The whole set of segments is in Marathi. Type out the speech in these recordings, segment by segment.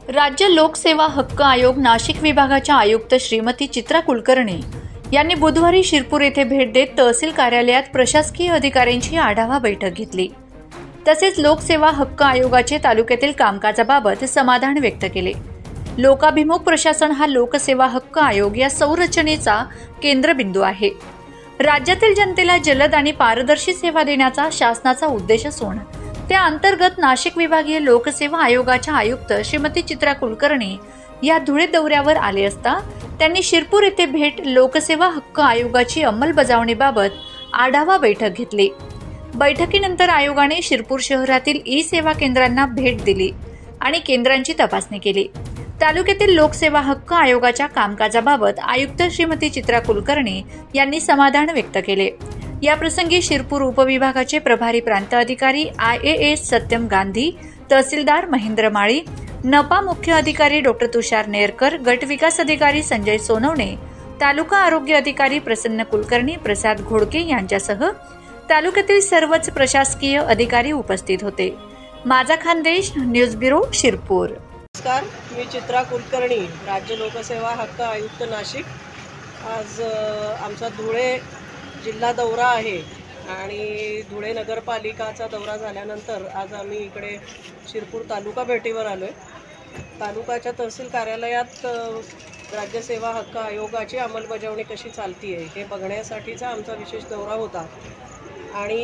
राज्य लोकसेवा हक्क आयोग नाशिक विभागाच्या आयुक्त श्रीमती चित्रा कुलकर्णी यांनी बुधवारी शिरपूर येथे भेट देत तहसील कार्यालयात प्रशासकीय अधिकाऱ्यांची आढावा बैठक घेतली। तसेच लोकसेवा हक्क आयोगाचे तालुक्यातील कामकाजाबाबत समाधान व्यक्त केले। लोकाभिमुख प्रशासन हा लोकसेवा हक्क आयोग या संरचनेचा केंद्रबिंदू आहे। राज्यातील जनतेला जलद आणि पारदर्शी सेवा देण्याचा शासनाचा उद्देश असून त्या अंतर्गत नाशिक विभागीय लोकसेवा आयोगाच्या आयुक्त श्रीमती चित्रा कुलकर्णी या धुळे दौऱ्यावर आले असता त्यांनी शिरपूर येथे भेट लोकसेवा हक्क आयोगाची अंमलबजावणीबाबत आढावा बैठक घेतली। बैठकीनंतर आयोगाने शिरपूर शहरातील ई-सेवा केंद्रांना भेट दिली आणि केंद्रांची तपासणी केली। तालुक्यातील लोकसेवा हक्क आयोगाच्या कामकाजाबाबत आयुक्त श्रीमती चित्रा कुलकर्णी यांनी समाधान व्यक्त केले। या प्रसंगी शिरपूर उपविभागाचे प्रभारी प्रांत अधिकारी IAS सत्यम गांधी, तहसीलदार महेंद्र माळी, नपा मुख्य अधिकारी डॉक्टर तुषार नेरकर, गट विकास अधिकारी संजय सोनवणे, तालुका आरोग्य अधिकारी प्रसन्न कुलकर्णी, प्रसाद घोडके यांच्यासह तालुक्यातील सर्वच प्रशासकीय अधिकारी उपस्थित होते। माझा खानदेश न्यूज ब्युरो शिरपूर। नमस्कार, मी चित्रा कुलकर्णी, राज्य लोकसेवा हक्क आयुक्त नाशिक। आज आमचा धुळे जिल्हा दौरा आहे आणि धुळे नगरपालिकाचा दौरा झाल्यानंतर आज आम्ही इकडे शिरपूर तालुका भेटीवर आलो आहे। तालुकाच्या तहसील कार्यालयात राज्यसेवा हक्क आयोगाची अंमलबजावणी कशी चालती आहे हे बघण्यासाठीचा आमचा विशेष दौरा होता आणि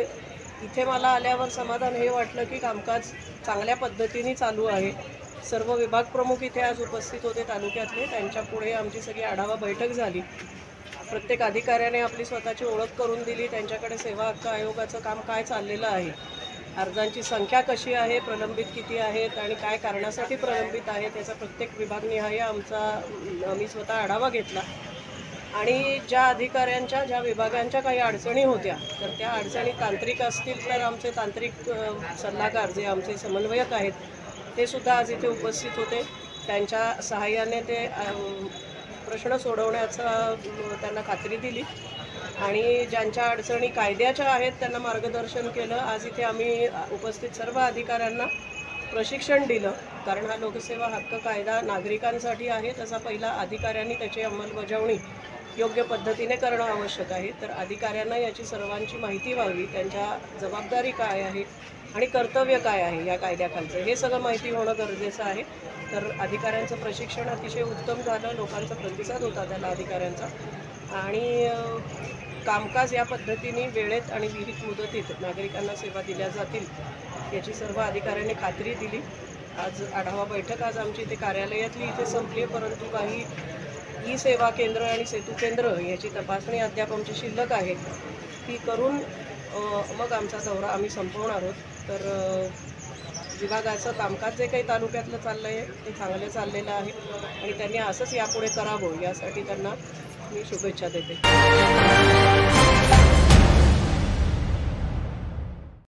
इथे मला आल्यावर समाधान हे वाटलं की कामकाज चांगल्या पद्धतीने चालू आहे। सर्व विभाग प्रमुख इथे आज उपस्थित होते तालुक्यातले, त्यांच्या पुढे आमची सगळी आढावा बैठक झाली। प्रत्येक अधिकाऱ्याने आपली स्वतःची ओळख करून दिली, त्यांच्याकडे सेवा हक्क आयोगाचं काम काय चाललेलं आहे, अर्जांची संख्या कशी आहे, प्रलंबित किती आहेत आणि काय कारणासाठी प्रलंबित आहे त्याचा प्रत्येक विभागनिहाय आम्ही स्वतः आढावा घेतला आणि ज्या अधिकाऱ्यांच्या ज्या विभागांच्या काही अडचणी होत्या तर त्या अडचणी तांत्रिक असतील तर आमचे तांत्रिक सल्लागार जे आमचे समन्वयक आहेत ते सुद्धा आज इथे उपस्थित होते। त्यांच्या सहाय्याने ते प्रश्न सोडवण्याचा त्यांना खात्री दिली आणि ज्यांच्या अडचणी कायद्याच्या आहेत त्यांना मार्गदर्शन केलं। आज इथे आम्ही उपस्थित सर्व अधिकाऱ्यांना प्रशिक्षण दिलं, कारण हा लोकसेवा हक्क कायदा नागरिकांसाठी आहे, तसा पहिला अधिकाऱ्यांनी त्याची अंमलबजावणी योग्य पद्धतीने करणं आवश्यक आहे। तर अधिकाऱ्यांना याची सर्वांची माहिती व्हावी, त्यांच्या जबाबदारी काय आहे आणि कर्तव्य काय आहे या कायद्याखालचं हे सगळं माहिती होणं गरजेचं आहे। तर अधिकाऱ्यांचं प्रशिक्षण अतिशय उत्तम झालं, लोकांचा प्रतिसाद होता त्याला अधिकाऱ्यांचा आणि कामकाज या पद्धतीने वेळेत आणि विहित मुदतीत नागरिकांना सेवा दिल्या जातील याची सर्व अधिकाऱ्यांनी खात्री दिली। आज आढावा बैठक आज आमची इथे कार्यालयातली इथे संपली, परंतु काही ई-सेवा केंद्र आणि सेतू केंद्र याची तपासणी अद्याप आमची शिल्लक आहे, ती करून मग आमचा दौरा आम्ही संपवणार आहोत। तर विभागाचं कामकाज जे काही तालुक्यातलं चाललं आहे ते चांगलं चाललेलं आहे आणि त्यांनी असंच यापुढे करावं यासाठी त्यांना मी शुभेच्छा देते।